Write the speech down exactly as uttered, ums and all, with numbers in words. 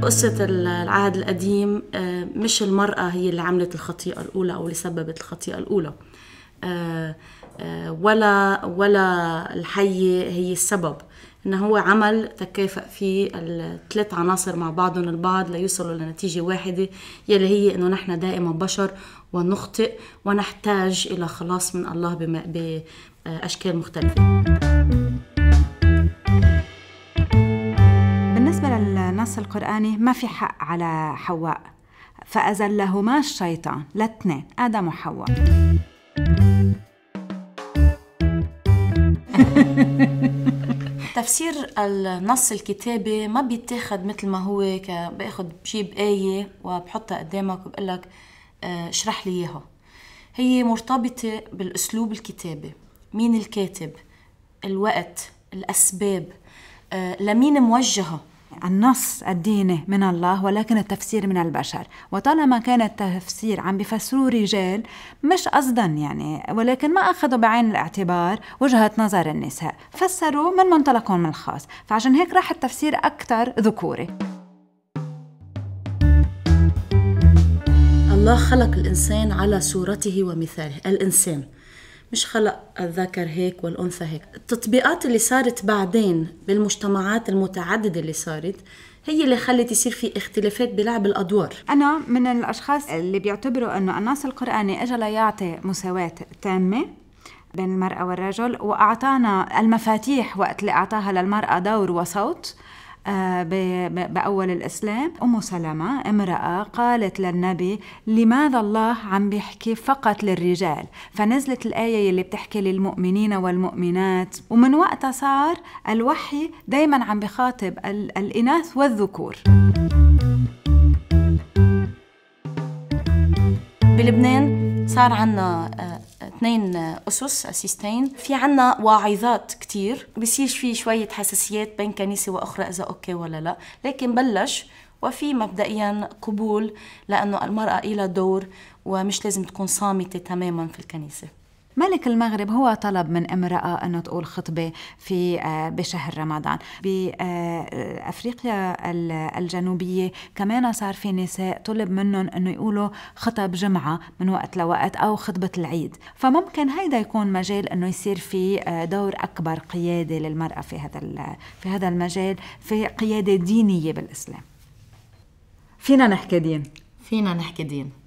قصة العهد القديم مش المرأة هي اللي عملت الخطيئة الأولى أو اللي سببت الخطيئة الأولى، ولا ولا الحية هي السبب. إنه هو عمل تكافئ في الثلاث عناصر مع بعضهم البعض ليوصلوا لنتيجة واحدة، يلي هي إنه نحن دائما بشر ونخطئ ونحتاج إلى خلاص من الله بأشكال مختلفة. بالنسبة للنص القرآني ما في حق على حواء، فأزلهما الشيطان الاثنين آدم وحواء. تفسير النص الكتابي ما بيتاخد مثل ما هو، باخد بجيب آية وبحطها قدامك وبقول لك اشرح لي إياها. هي مرتبطة بالأسلوب الكتابي، مين الكاتب، الوقت، الأسباب، لمين موجهة. النص الديني من الله ولكن التفسير من البشر، وطالما كان التفسير عم بيفسروه رجال مش قصدا يعني، ولكن ما أخذوا بعين الاعتبار وجهة نظر النساء، فسروا من منطلقهم الخاص، فعشان هيك راح التفسير أكثر ذكوري. الله خلق الإنسان على صورته ومثاله، الإنسان مش خلق الذكر هيك والأنثى هيك. التطبيقات اللي صارت بعدين بالمجتمعات المتعددة اللي صارت هي اللي خلت يصير في اختلافات بلعب الأدوار. أنا من الأشخاص اللي بيعتبروا أنه النص القرآني أجل يعطي مساواة تامة بين المرأة والرجل، وأعطانا المفاتيح وقت اللي أعطاها للمرأة دور وصوت. بأول الإسلام أم سلمة امرأة قالت للنبي لماذا الله عم بيحكي فقط للرجال، فنزلت الآية اللي بتحكي للمؤمنين والمؤمنات، ومن وقتها صار الوحي دايما عم بخاطب الإناث والذكور. بلبنان صار عنا اثنين أسس أسيستين، في عنا واعظات كتير، بيصير في شوية حساسيات بين كنيسة وأخرى إذا أوكي ولا لا، لكن بلش وفي مبدئيا قبول لأنه المرأة إلها دور ومش لازم تكون صامتة تماما في الكنيسة. ملك المغرب هو طلب من امرأة أنه تقول خطبة في بشهر رمضان. بأفريقيا الجنوبية كمان صار في نساء طلب منهم أنه يقولوا خطب جمعة من وقت لوقت أو خطبة العيد، فممكن هيدا يكون مجال أنه يصير في دور أكبر قيادة للمرأة في هذا في هذا المجال، في قيادة دينية بالإسلام. فينا نحكي دين، فينا نحكي دين.